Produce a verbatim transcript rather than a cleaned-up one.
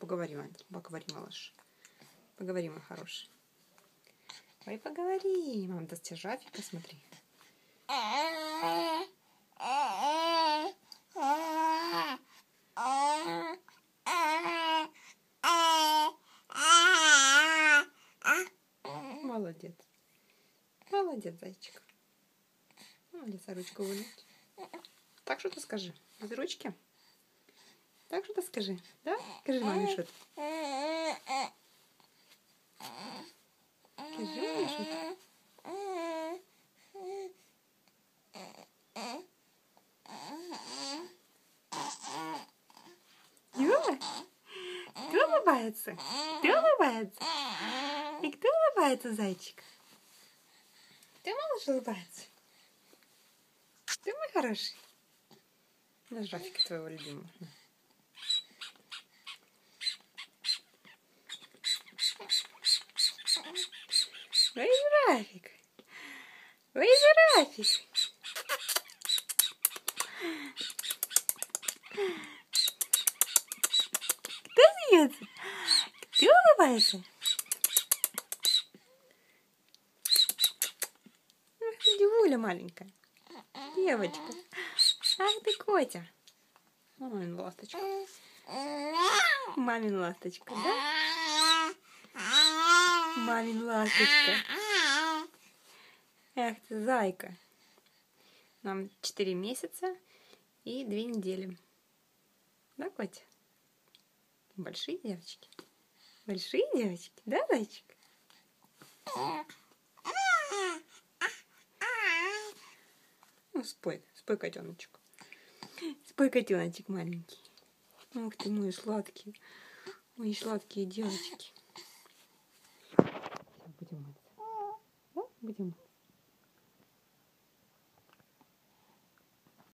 поговори, Антон, поговори, малыш. Поговори, мой хороший. Ой, поговори. Мам, даст тебе жафика, смотри. Молодец. Молодец, зайчик. Молодец, а ручку вынуть. Так что-то скажи. Без ручки? Так что-то скажи. Да? Скажи маме что-то. Скажи маме что-то. Юра? Кто улыбается? Кто улыбается? И кто улыбается, зайчик? Ты, малыш, улыбается? Ты мой хороший? На жафика твоего любимого. Ой, жирафик. Ой, жирафик. Кто смеется? Кто улыбается? Ах ты девуля маленькая. Девочка. Ах ты Котя. Мамин ласточка. Мамин ласточка, да? Мамин ласточка. Эх ты, зайка. Нам четыре месяца и две недели. Да, Котя? Большие девочки. Большие девочки, да, зайчик? Ну, спой, спой, котеночек. Спой, котеночек маленький. Ух ты мой сладкий. Мои сладкие девочки. Будем мыться. Да? Будем мыться.